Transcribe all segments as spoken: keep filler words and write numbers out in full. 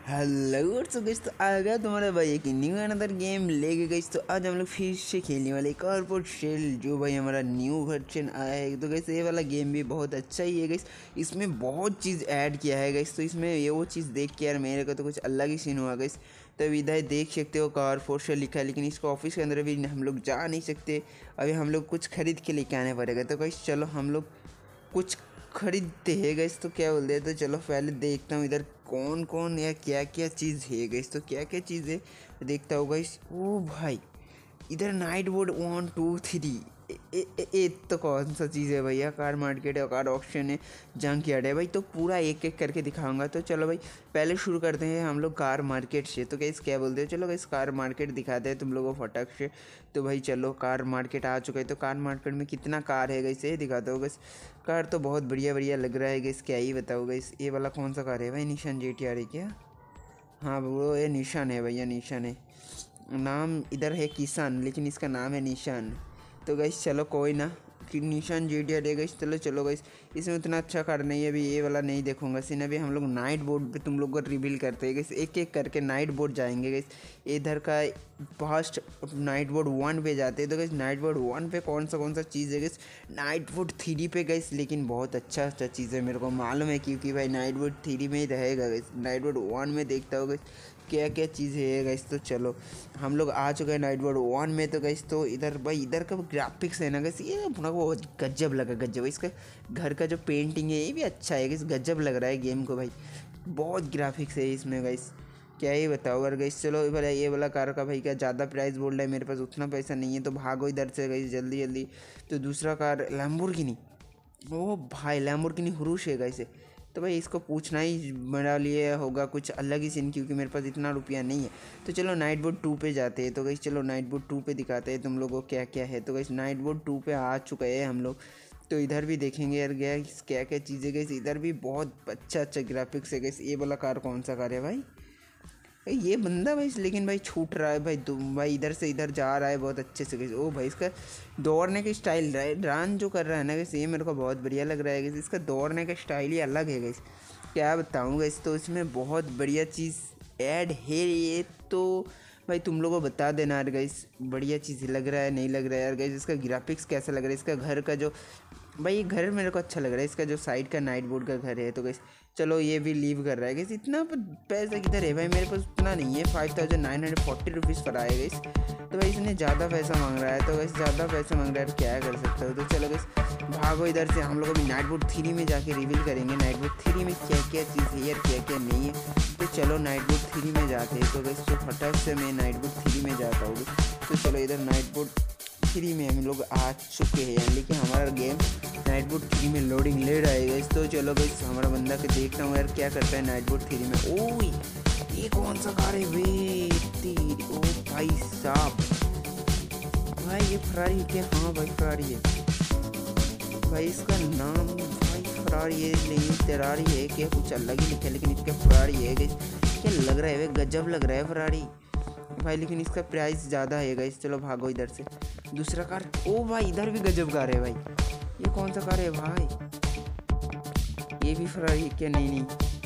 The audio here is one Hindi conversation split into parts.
हेलो सो गाइस, तो आ गया तुम्हारा भाई एक न्यू अनदर गेम लेके गाइस। तो आज हम लोग फिर से खेलने वाले कॉर्पोरेट शेल, जो भाई हमारा न्यू वर्जन आया है। तो गाइस ये वाला गेम भी बहुत अच्छा ही है गाइस। इसमें बहुत चीज़ ऐड किया है गाइस। तो इसमें ये वो चीज़ देख के यार मेरे को तो कुछ अलग ही सीन हुआ गाइस। तो इधर देख सकते हो कॉर्पोरेट शेल लिखा है, लेकिन इसको ऑफिस के अंदर भी हम लोग जा नहीं सकते। अभी हम लोग कुछ खरीद के लेके आने पड़ेगा। तो गाइस चलो हम लोग कुछ खरीदते हैं गैस। तो क्या बोलते हैं, तो चलो पहले देखता हूँ इधर कौन कौन या क्या क्या चीज़ है गैस। तो क्या क्या चीज़ है देखता हूँ गैस। ओ भाई, इधर night board one two three. ए तो कौन सा चीज़ है भैया? कार मार्केट है, कार ऑप्शन है, जंक यार्ड है भाई। तो पूरा एक एक करके दिखाऊंगा। तो चलो भाई पहले शुरू करते हैं हम लोग कार मार्केट से। तो कैसे क्या बोलते हैं, चलो कैसे कार मार्केट दिखाते हैं तुम लोगों को फटक से। तो भाई चलो कार मार्केट आ चुका है। तो कार मार्केट में कितना कार है गैस ये दिखाते हो गैस। कार तो बहुत बढ़िया बढ़िया लग रहा है गैस, क्या ही बताओ गैस। ये वाला कौन सा कार है भाई? निशान जी टी आर है क्या? हाँ वो ये निशान है भैया, निशान है। नाम इधर है किसान, लेकिन इसका नाम है निशान। तो गैस चलो कोई ना, कि निशान जी टी आर है गैस। चलो चलो गैस, इसमें उतना अच्छा कार नहीं है। अभी ये वाला नहीं देखूंगा सीन। अभी हम लोग नाइट बोर्ड पे तुम लोग को रिवील करते हैं गैस। एक एक करके नाइट बोर्ड जाएंगे गैस। इधर का फर्स्ट नाइट बोर्ड वन पे जाते हैं। तो गैस नाइट बोर्ड वन पे कौन सा कौन सा चीज़ है गैस? नाइट बोर्ड थ्री पे गैस, लेकिन बहुत अच्छा अच्छा चीज़ है, मेरे को मालूम है, क्योंकि भाई नाइट बोर्ड थ्री में ही रहेगा गैस। नाइट बोर्ड वन में देखता हो गैस क्या क्या चीज़ है गैस। तो चलो हम लोग आ चुके हैं नाइट बोर्ड वन में। तो गैस तो इधर भाई इधर का ग्राफिक्स है ना गैस, ये अपना को गजब लगा, गजब। इसका घर का जो पेंटिंग है ये भी अच्छा है गैस, गजब लग रहा है गेम को भाई। बहुत ग्राफिक्स है इसमें गैस, क्या ही बताओ यार गैस। चलो भला ये वाला कार का भाई क्या ज़्यादा प्राइस बोल रहा है, मेरे पास उतना पैसा नहीं है। तो भागो इधर से गैस जल्दी जल्दी। तो दूसरा कार लैम्बोर्गिनी। ओ भाई लैम्बोर्गिनी हुरूश है गैस। तो भाई इसको पूछना ही मेरा लिए होगा कुछ अलग ही सीन, क्योंकि मेरे पास इतना रुपया नहीं है। तो चलो नाइट बोर्ड टू पे जाते हैं। तो गई चलो नाइट बोर्ड टू पे दिखाते हैं तुम लोगों को क्या क्या है। तो गई नाइट बोर्ड टू पे आ चुके हैं हम लोग। तो इधर भी देखेंगे यार गया क्या क्या चीज़ें गई। इधर भी बहुत अच्छा अच्छा ग्राफिक्स है गई। ये वाला कार कौन सा कार है भाई? भाई ये बंदा भाई, लेकिन भाई छूट रहा है भाई। तुम भाई इधर से इधर जा रहा है बहुत अच्छे से। ओ भाई इसका दौड़ने का स्टाइल रन जो कर रहा है ना गैस, ये मेरे को बहुत बढ़िया लग रहा है गैस। इसका दौड़ने का स्टाइल ही अलग है गैस, क्या बताऊँ गैस। तो इसमें बहुत बढ़िया चीज़ ऐड है ये। तो भाई तुम लोगों को बता देना यार गैस, बढ़िया चीज़ लग रहा है नहीं लग रहा है यार गैस। इसका ग्राफिक्स कैसा लग रहा है, इसका घर का जो भाई ये घर मेरे को अच्छा लग रहा है। इसका जो साइड का नाइट बोर्ड का घर है। तो गैस चलो ये भी लीव कर रहा है गैस। इतना पैसा किधर है भाई? मेरे पास उतना नहीं है। Five thousand nine hundred forty rupees पर आया गैस। तो भाई इसने ज़्यादा पैसा मांग रहा है। तो गैस ज़्यादा पैसा मांग रहा है, क्या कर सकते हो। तो चलो गैस भागो इधर से। हम लोग अभी नाइट बोर्ड थ्री में जाके रिवील करेंगे नाइट बोर्ड थ्री में क्या क्या चीज़ है यार, क्या क्या नहीं है। तो चलो नाइट बोर्ड थ्री में जाते हैं। तो गैस तो फटाक से मैं नाइट बोर्ड थ्री में जाता हूँ। तो चलो इधर नाइट बोर्ड थ्री में हम लोग आ चुके हैं, लेकिन हमारा गेम नाइट बोर्ड थ्री में लोडिंग ले रहा है गैस। तो चलो गैस हमारा बंदा के देखता हूँ यार क्या करता है नाइट बोर्ड थ्री में। ओह ये कौन सा कार है वे तेरी? ओ भाई साहब, भाई ये फरारी क्या? हाँ भाई फरारी है भाई। इसका नाम भाई फरारी है, नहीं तेरारी है क्या? कुछ अलग ही लिखा है, लेकिन इसका फरारी है गैस। क्या लग रहा है भाई, गजब लग रहा है फरारी भाई, लेकिन इसका प्राइस ज़्यादा है गाइस। चलो भागो इधर से। दूसरा कार, ओ भाई इधर भी गजब कार है भाई। ये कौन सा कार है भाई? ये भी फरारी क्या? नहीं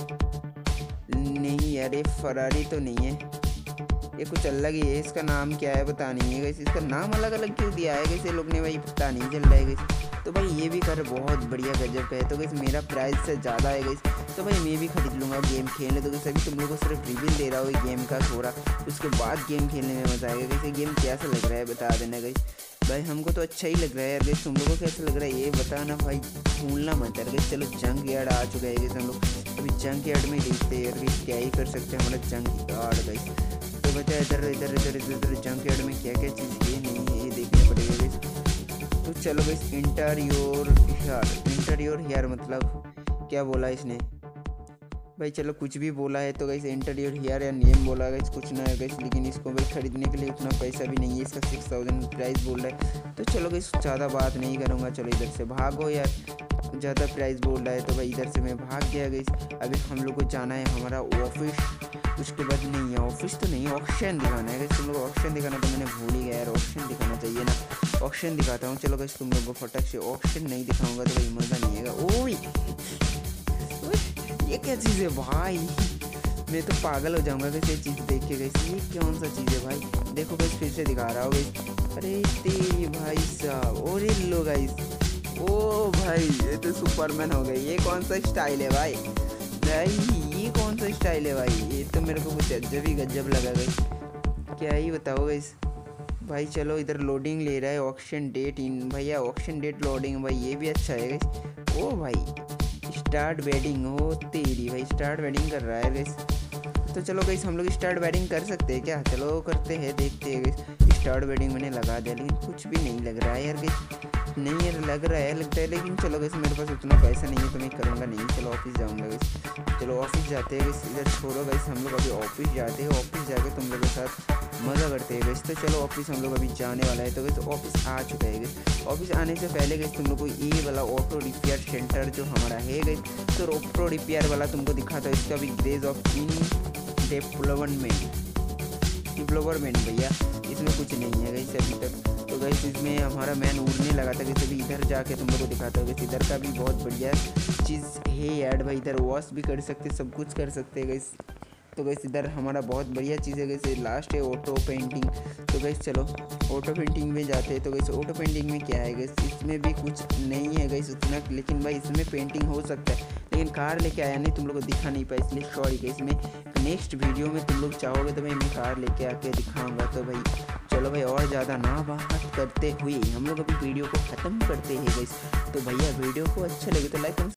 नहीं नहीं यार ये फरारी तो नहीं है, ये कुछ अलग ही है। इसका नाम क्या है पता नहीं है गाइस। इसका नाम अलग अलग क्यों दिया है गाइस ये लोग ने भाई, पता नहीं चल रहा है गाइस। तो भाई ये भी कार बहुत बढ़िया गजब का है। तो गाइस मेरा प्राइस से ज़्यादा है गाइस। तो भाई मैं भी खरीद लूँगा गेम खेलने। तो अभी तुम लोगों को सिर्फ रिवील दे रहा हूँ गेम का थोड़ा, उसके बाद गेम खेलने में मज़ा आएगा। वैसे गेम कैसा लग रहा है बता देना गाइस। भाई हमको तो अच्छा ही लग रहा है यार गाइस, तुम लोगों को कैसा लग रहा है ये बताना भाई, भूलना मत यार गाइस। चलो जंक यार्ड आ चुका है गाइस हम लोग। अभी जंक यार्ड में देखते हैं यार गाइस, क्या ही कर सकते हैं हमारा जंक यार्ड गाइस। तो बचा इधर इधर इधर इधर इधर जंक यार्ड में क्या क्या चीज़ ये नहीं है, ये देखने पड़ेगा गाइस। तो चलो गाइस इंटरयोर यार्ड, इंटरयोर यार मतलब क्या बोला इसने भाई? चलो कुछ भी बोला है। तो गाइस इंटरव्यू हियर या नेम बोला गाइस, कुछ ना है गाइस। लेकिन इसको भाई खरीदने के लिए उतना पैसा भी नहीं है। इसका सिक्स थाउजेंड प्राइस बोल रहा है। तो चलो गाइस ज़्यादा बात नहीं करूँगा, चलो इधर से भागो यार, ज़्यादा प्राइस बोल रहा है। तो भाई इधर से मैं भाग गया गाइस। अभी हम लोग को जाना है हमारा ऑफिस। उसके बाद नहीं है ऑफिस तो नहीं, ऑप्शन दिखाना है गाइस। तुम लोग ऑप्शन दिखाना तो मैंने भूल ही गया यार, ऑप्शन दिखाना चाहिए ना। ऑप्शन दिखाता हूँ चलो गाइस तुम लोग को फटक से। ऑप्शन नहीं दिखाऊँगा तो भाई मज़ा नहीं आएगा। ओह ये क्या चीज़ है भाई? मैं तो पागल हो जाऊंगा गैस ये चीज़ देख के गैस। ये कौन सा चीज़ है भाई, देखो गैस फिर से दिखा रहा हो गैस। अरे तेरी भाई साहब, और ये लो गाइस, ओ भाई ये तो सुपरमैन हो गई। ये कौन सा स्टाइल है भाई, भाई ये कौन सा स्टाइल है भाई, ये तो मेरे को कुछ अजब ही गजब लगा गई, क्या ही बताओ गाइस। भाई चलो इधर लोडिंग ले रहा है, ऑक्शन डेट इन भैया, ऑक्शन डेट लोडिंग भाई, ये भी अच्छा है गाइस। ओ भाई स्टार्ट वेडिंग, हो तेरी भाई स्टार्ट वेडिंग कर रहा है गाइस। तो चलो गाइस हम लोग स्टार्ट वेडिंग कर सकते हैं क्या, चलो करते हैं, देखते हैं गाइस। स्टार्ट वेडिंग मैंने लगा दिया, लेकिन कुछ भी नहीं लग रहा है यार गाइस, नहीं यार लग रहा है लगता है, लेकिन चलो गाइस मेरे पास उतना पैसा नहीं है तो मैं करूँगा नहीं। चलो ऑफिस जाऊँगा गाइस, चलो ऑफिस जाते हैं गाइस। इधर छोड़ो गाइस, हम लोग अभी ऑफिस जाते हैं, ऑफिस जाके तुम लोगों के साथ मज़ा करते हैं गाइस। तो चलो ऑफिस हम लोग अभी जाने वाला है। तो गाइस ऑफिस आ चुका है गाइस। ऑफिस आने से पहले गाइस तुम लोग को ये वाला ऑटो रिपेयर सेंटर जो हमारा है गाइस, तो ऑटो रिपेयर वाला तुमको दिखाता है। इसका भी ग्रेज ऑफ इन डेवलपमेंट डेवलपमेंट भैया, इसमें कुछ नहीं है गाइस अभी तक। तो गाइस इसमें हमारा मैन उड़ने लगा था कि अभी इधर जाके तुम लोग को दिखाता है। इधर का भी बहुत बढ़िया चीज़ है यार भाई, इधर वॉश भी कर सकते, सब कुछ कर सकते हैं गाइस। तो गाइस इधर हमारा बहुत बढ़िया चीज़ है गाइस, लास्ट है ऑटो पेंटिंग। तो गाइस चलो ऑटो पेंटिंग में जाते हैं। तो गाइस ऑटो पेंटिंग में क्या है गाइस, इसमें भी कुछ नहीं है गाइस उतना, लेकिन भाई इसमें पेंटिंग हो सकता है, लेकिन कार लेके आया नहीं, तुम लोग को दिखा नहीं पाया, इसलिए सॉरी गाइस। मैं नेक्स्ट वीडियो में तुम लोग चाहोगे तो भाई मैं कार लेके आके दिखाऊंगा। तो भाई चलो भाई और ज़्यादा ना बात करते हुए हम लोग अभी वीडियो को ख़त्म करते हैं गाइस। तो भैया वीडियो को अच्छा लगे तो लाइक